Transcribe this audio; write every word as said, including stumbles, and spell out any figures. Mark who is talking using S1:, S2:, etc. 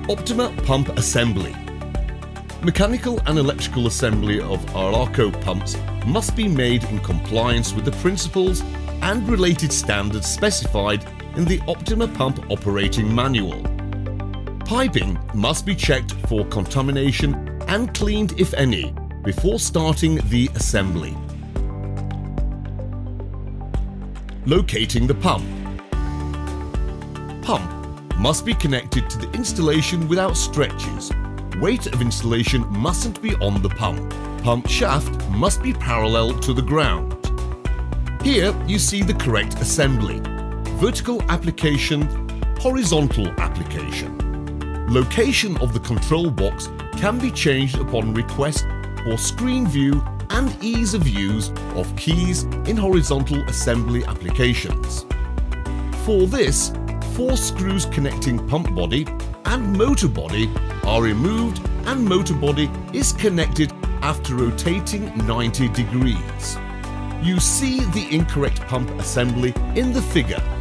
S1: Optima Pump Assembly. Mechanical and electrical assembly of Arauco pumps must be made in compliance with the principles and related standards specified in the Optima Pump Operating Manual. Piping must be checked for contamination and cleaned if any before starting the assembly. Locating the pump. Pump must be connected to the installation without stretches. Weight of installation mustn't be on the pump. Pump shaft must be parallel to the ground. Here you see the correct assembly: vertical application, horizontal application. Location of the control box can be changed upon request for screen view and ease of use of keys in horizontal assembly applications. For this, four screws connecting pump body and motor body are removed and motor body is connected after rotating ninety degrees. You see the incorrect pump assembly in the figure.